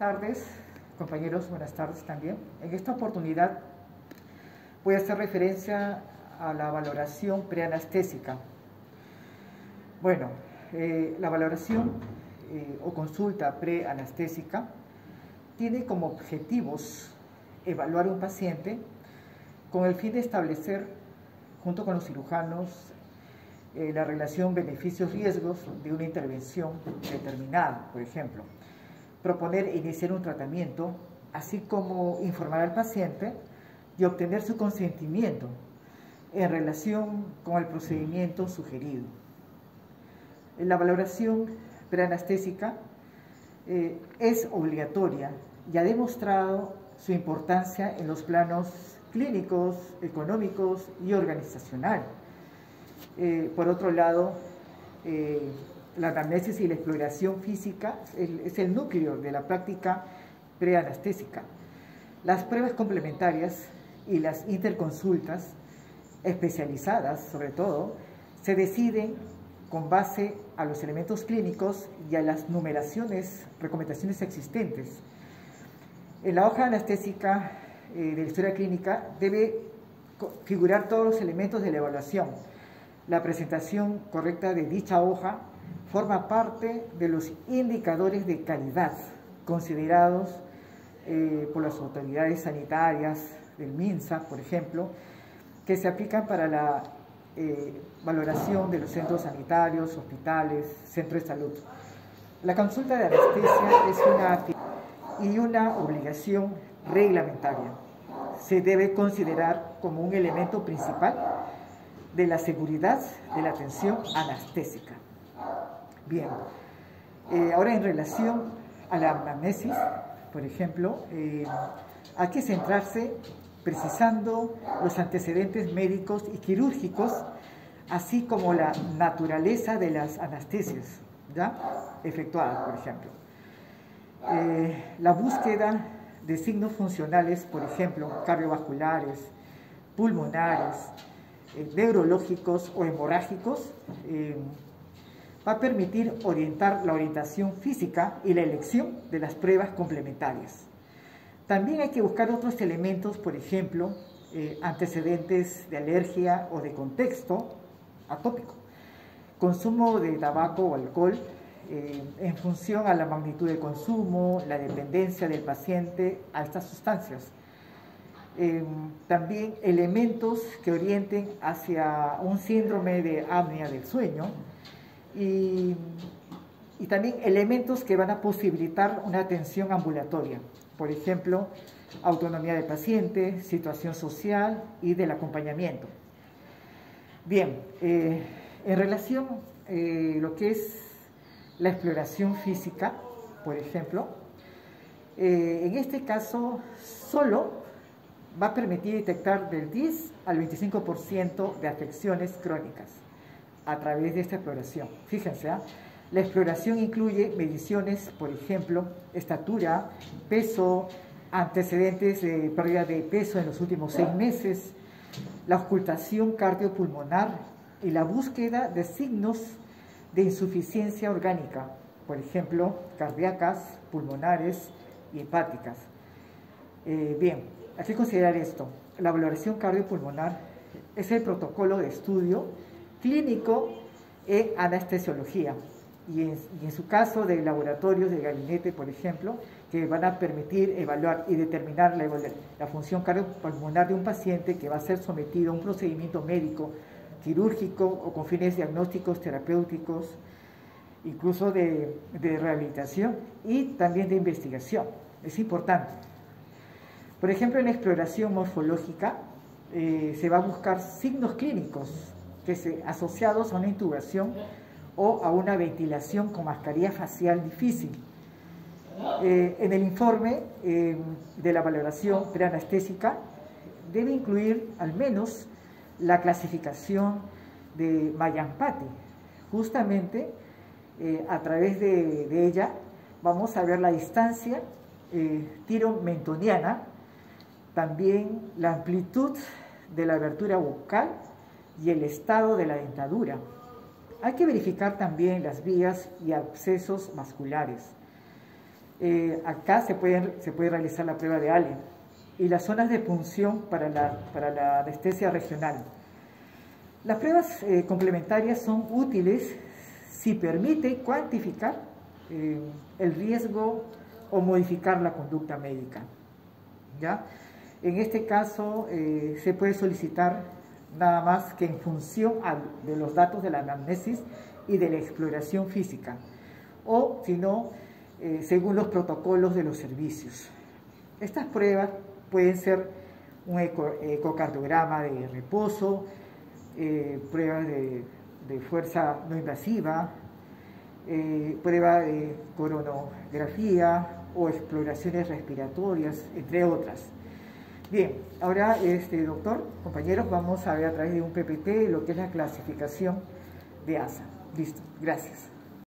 tardes, compañeros, buenas tardes también. En esta oportunidad voy a hacer referencia a la valoración preanestésica. Bueno, la valoración o consulta preanestésica tiene como objetivos evaluar un paciente con el fin de establecer, junto con los cirujanos, la relación beneficios-riesgos de una intervención determinada, por ejemplo. Proponer e iniciar un tratamiento, así como informar al paciente y obtener su consentimiento en relación con el procedimiento sugerido. La valoración preanestésica es obligatoria y ha demostrado su importancia en los planos clínicos, económicos y organizacional. Por otro lado, la anamnesis y la exploración física es el núcleo de la práctica preanestésica. Las pruebas complementarias y las interconsultas especializadas, sobre todo, se deciden con base a los elementos clínicos y a las recomendaciones existentes. En la hoja anestésica de la historia clínica debe figurar todos los elementos de la evaluación. La presentación correcta de dicha hoja forma parte de los indicadores de calidad considerados por las autoridades sanitarias del MINSA, por ejemplo, que se aplican para la valoración de los centros sanitarios, hospitales, centros de salud. La consulta de anestesia es una obligación reglamentaria. Se debe considerar como un elemento principal de la seguridad de la atención anestésica. Bien, ahora en relación a la anamnesis, por ejemplo, hay que centrarse precisando los antecedentes médicos y quirúrgicos, así como la naturaleza de las anestesias ¿ya? Efectuadas, por ejemplo. La búsqueda de signos funcionales, por ejemplo, cardiovasculares, pulmonares, neurológicos o hemorrágicos, va a permitir orientar la orientación física y la elección de las pruebas complementarias. También hay que buscar otros elementos, por ejemplo, antecedentes de alergia o de contexto atópico, consumo de tabaco o alcohol en función a la magnitud de consumo, la dependencia del paciente a estas sustancias. También elementos que orienten hacia un síndrome de apnea del sueño y también elementos que van a posibilitar una atención ambulatoria, por ejemplo, autonomía del paciente, situación social y del acompañamiento. Bien, en relación a lo que es la exploración física, por ejemplo, en este caso solo va a permitir detectar del 10 al 25% de afecciones crónicas a través de esta exploración. Fíjense, la exploración incluye mediciones, por ejemplo, estatura, peso, antecedentes de pérdida de peso en los últimos 6 meses, la auscultación cardiopulmonar y la búsqueda de signos de insuficiencia orgánica, por ejemplo, cardíacas, pulmonares y hepáticas. Bien, hay que considerar esto. La valoración cardiopulmonar es el protocolo de estudio clínico en anestesiología y en su caso de laboratorios de gabinete, por ejemplo, que van a permitir evaluar y determinar la función cardiopulmonar de un paciente que va a ser sometido a un procedimiento médico, quirúrgico o con fines diagnósticos, terapéuticos, incluso de rehabilitación y también de investigación. Es importante. Por ejemplo, en la exploración morfológica se va a buscar signos clínicos asociados a una intubación o a una ventilación con mascarilla facial difícil. En el informe de la valoración preanestésica debe incluir al menos la clasificación de Mallampati. Justamente a través de ella vamos a ver la distancia tiro-mentoniana, también la amplitud de la abertura bucal y el estado de la dentadura. Hay que verificar también las vías y abscesos vasculares. Acá se puede realizar la prueba de Allen y las zonas de punción para la anestesia regional. Las pruebas complementarias son útiles si permite cuantificar el riesgo o modificar la conducta médica, ¿ya? En este caso se puede solicitar nada más que en función de los datos de la anamnesis y de la exploración física, o si no, según los protocolos de los servicios. Estas pruebas pueden ser un ecocardiograma de reposo, pruebas de fuerza no invasiva, prueba de coronografía o exploraciones respiratorias, entre otras. Bien, ahora, doctor, compañeros, vamos a ver a través de un PPT lo que es la clasificación de ASA. Listo, gracias.